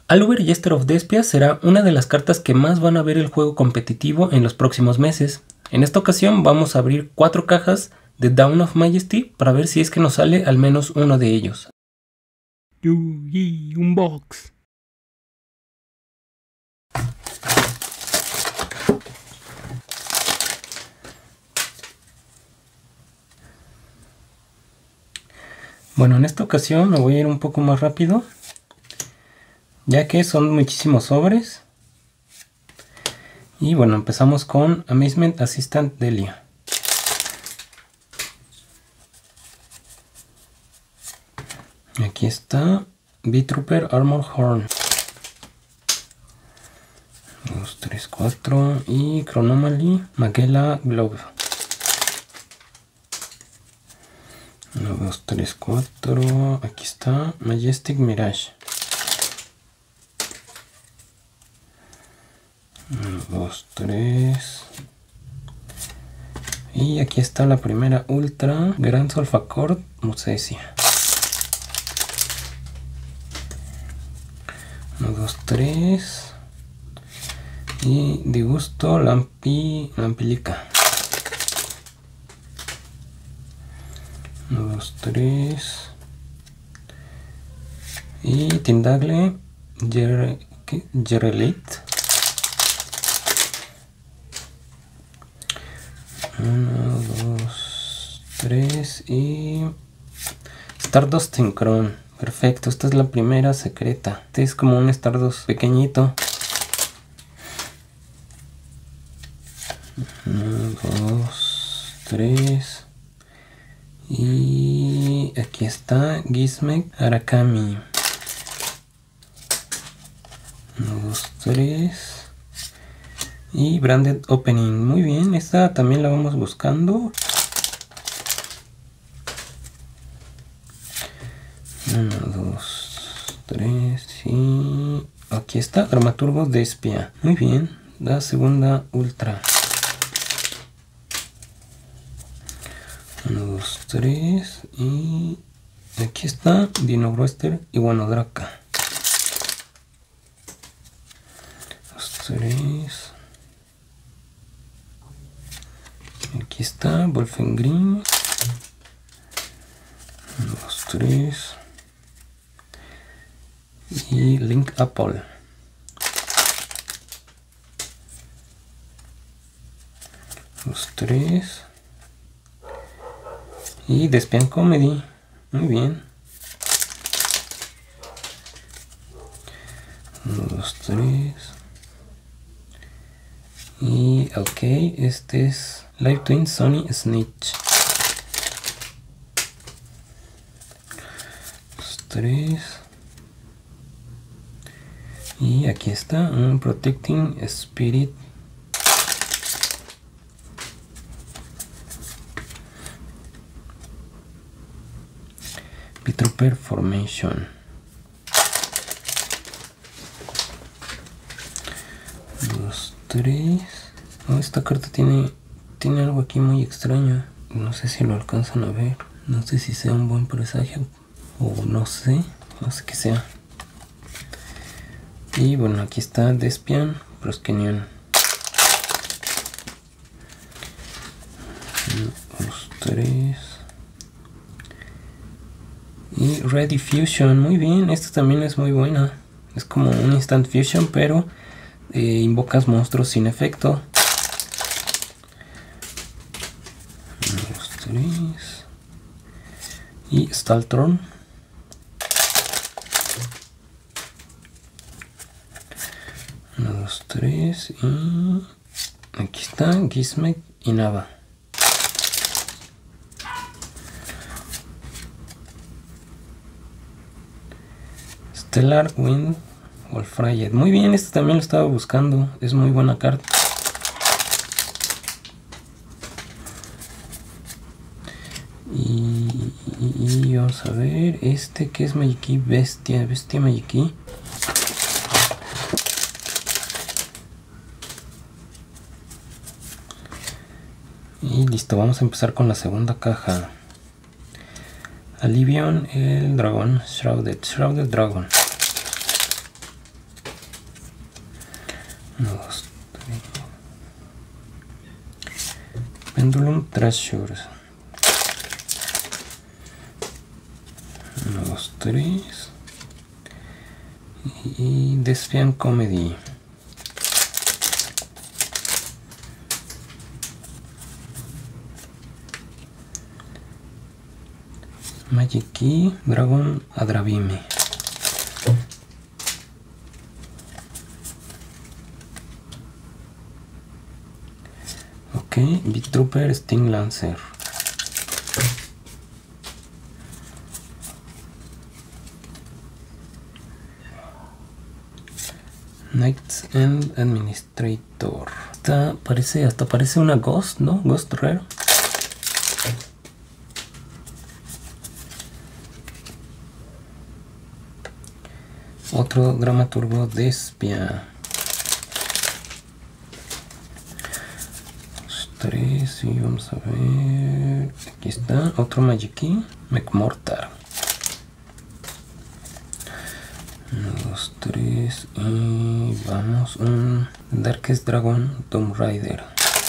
Aluber Jester of Despia será una de las cartas que más van a ver el juego competitivo en los próximos meses. En esta ocasión vamos a abrir 4 cajas de Dawn of Majesty para ver si es que nos sale al menos uno de ellos. Unbox. Bueno, en esta ocasión me voy a ir un poco más rápido, ya que son muchísimos sobres. Y bueno, empezamos con Amazement Assistant Delia. Aquí está B-Trooper Armor Horn. 2, 3, 4 y Chronomaly Magella Glove. 1, 2, 3, 4. Aquí está Majestic Mirage. 1, 2, 3. Y aquí está la primera Ultra Grand Solfachord Musesia. 1, 2, 3. Y de gusto Lampilica. 1, 2, 3. Y Tindagle Jerelite. 1, 2, 3 y Stardust Synchron. Perfecto, esta es la primera secreta. Este es como un Stardust pequeñito. 1, 2, 3. Y aquí está Gizmek Arakami. 1, 2, 3. Y Branded Opening. Muy bien, esta también la vamos buscando. 1, 2, 3 y aquí está Dramaturgo Despia. Muy bien, la segunda Ultra. 1, 2, 3 y aquí está Dinogroster y Guanodraca. 2, 3. Aquí está Wolfengreen. 1, 2, 3. Y Link Apple. 2, 3. Y Despian Comedy. Muy bien. 1, 2, 3. Y ok, este es Live Twin Sony Snitch. 2, 3. Y aquí está un Protecting Spirit. B-Trooper Formation. 2, 3. Oh, esta carta tiene algo aquí muy extraño. No sé si lo alcanzan a ver. No sé si sea un buen presagio o no sé qué sea. Y bueno, aquí está Despian Proskenion. 1, 2, 3. Y Ready Fusion, muy bien, esta también es muy buena. Es como un Instant Fusion, pero invocas monstruos sin efecto. 1, 2, 3. Y Staltron. 1, 2, 3. Y aquí está Gizmek y Nava. Stellar Wind Wolfrayet. Muy bien, este también lo estaba buscando. Es muy buena carta. Y vamos a ver. Este que es Magiki Bestia Magiki. Y listo, vamos a empezar con la segunda caja. Alivion, el dragón, Shrouded Dragon. 1, 2, 3. Pendulum Treasures. 1, 2, 3. Y Despian Comedy. Magic Key, Dragon Adravime. Ok, Beat Trooper Sting Lancer. Knights End Administrator. Hasta parece una Ghost, ¿no? Ghost Rare. Otro Dramaturgo Despia. 3 y vamos a ver. Aquí está. Otro Magic Key. McMortar. 1, 2, 3 y vamos un Darkest Dragon Tomb Raider.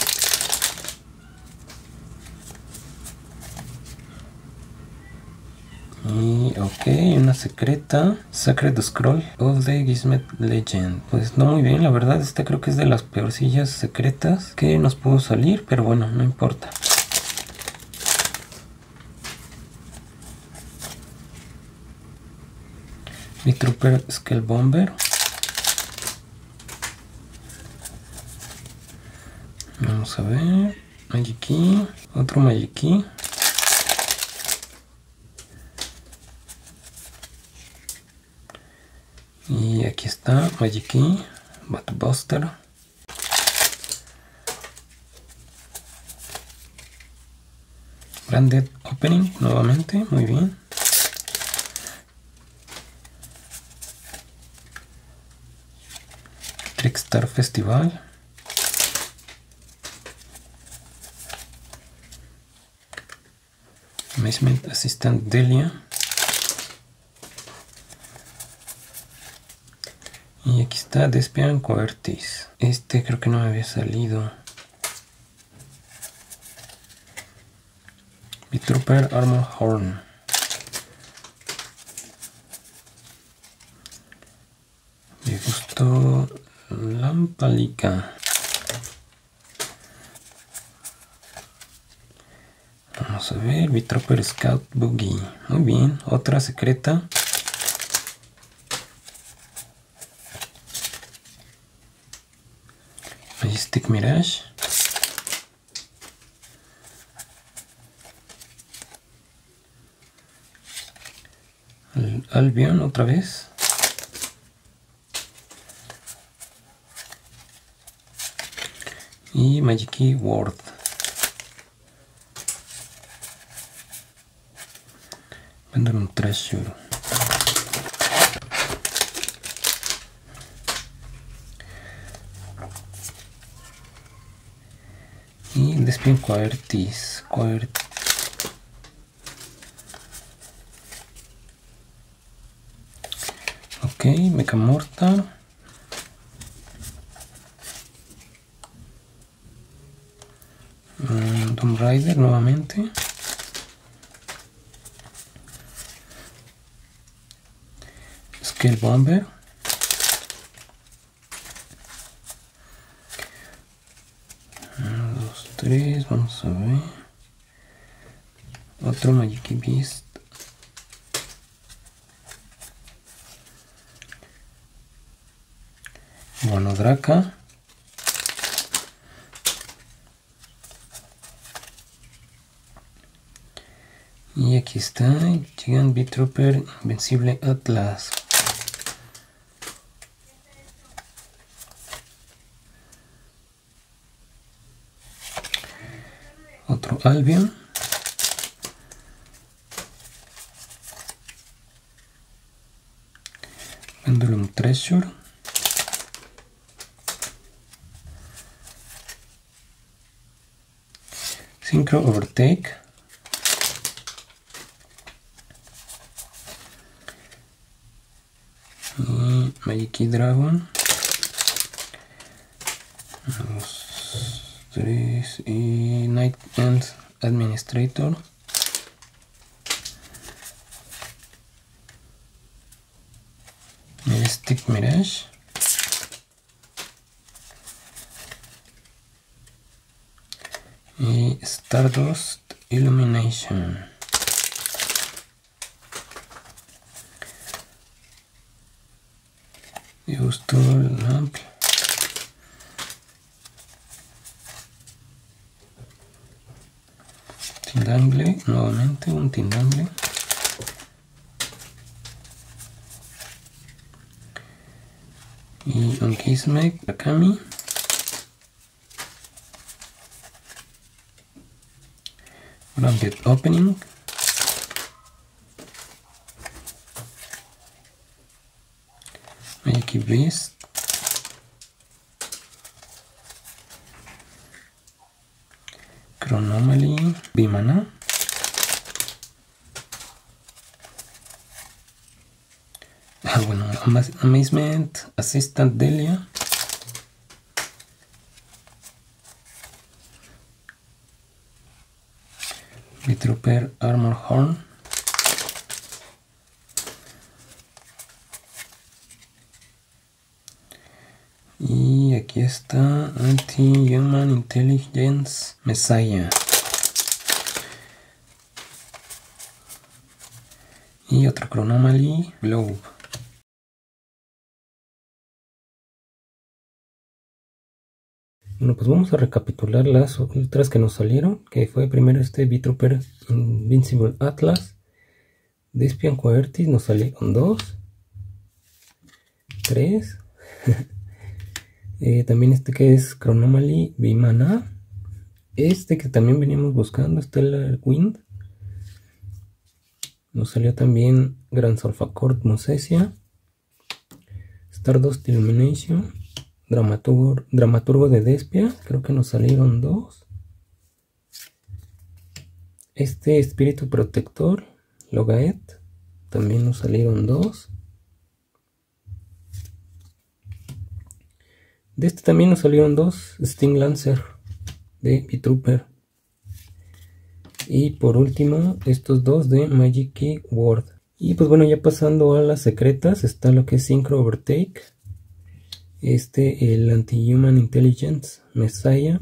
Y ok, una secreta, Sacred Scroll of the Gizmet Legend. Pues no muy bien, la verdad esta creo que es de las peorcillas secretas que nos pudo salir, pero bueno, no importa. Mi Trooper Scale Bomber. Vamos a ver. Magic Key. Otro Magic Key. Y aquí está Magic Key. Batbuster. Branded Opening nuevamente. Muy bien. Trickstar Festival. Amazement Assistant Delia. Y aquí está Despian Coertis. Este creo que no me había salido. Trooper Armor Horn. Me gustó Lampalica. Vamos a ver, Trooper Scout Boogie. Muy bien, otra secreta. Majestic Mirage. Albion otra vez. Y Magic Key Ward. Vender un Treasure. Y Despian Coertis. Ok, Mechamortar. Tomb Raider nuevamente. Scale Bomber. Uno, dos, tres, vamos a ver. Otro Magic Beast. Bueno, Draca. Y aquí está Gigant Beat Trooper Invencible Atlas. Otro Albion. Pendulum Treasure. Synchro Overtake. Y Magic Key Dragon. 2, 3 y Night End Administrator. Stick Mirage. Y Stardust Illumination. Use Tool Lamp. Tindangle, nuevamente un Tindangle. Y un Kismet Akami. Blanket Opening. Magic Beast. Chronomaly. Bimana. Bueno, Amazement Assistant Delia. Trooper Armor Horn. Y aquí está Anti-Human Intelligence Messiah. Y otro Chronomaly Globe. Bueno, pues vamos a recapitular las otras que nos salieron, que fue primero este V-Trooper Invincible Atlas, Despian Coertis nos salieron 2, 3, también este que es Chronomaly Bimana, este que también veníamos buscando, Stellar Wind, nos salió también Grand Sulfacort Mosesia, Stardust Illumination, Dramaturgo de Despia, creo que nos salieron 2. Este Espíritu Protector, Logaet, también nos salieron 2. De este también nos salieron 2, Sting Lancer de V-Trooper. Y por último, estos 2 de Magic Key Ward. Y pues bueno, ya pasando a las secretas, está lo que es Synchro Overtake. El Anti-Human Intelligence Messiah.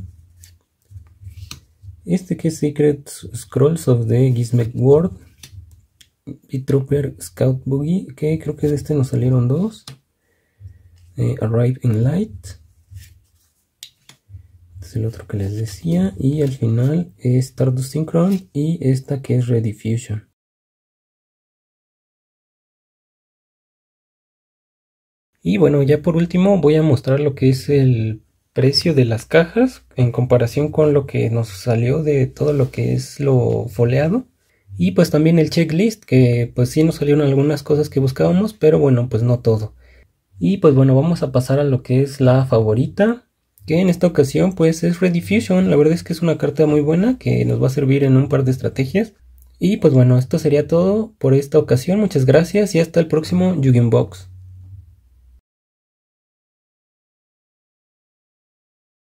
Este que es Secret Scrolls of the Gizmek World. V-Trooper Scout Boogie, que creo que de este nos salieron 2. Arrive in Light. Este es el otro que les decía. Y al final Stardust Synchron y esta que es Rediffusion. Y bueno, ya por último voy a mostrar lo que es el precio de las cajas en comparación con lo que nos salió de todo lo que es lo foliado. Y pues también el checklist, que pues sí nos salieron algunas cosas que buscábamos, pero bueno, pues no todo. Y pues bueno, vamos a pasar a lo que es la favorita, que en esta ocasión pues es Rediffusion. La verdad es que es una carta muy buena que nos va a servir en un par de estrategias. Y pues bueno, esto sería todo por esta ocasión. Muchas gracias y hasta el próximo Yu-Gi-Oh! Box.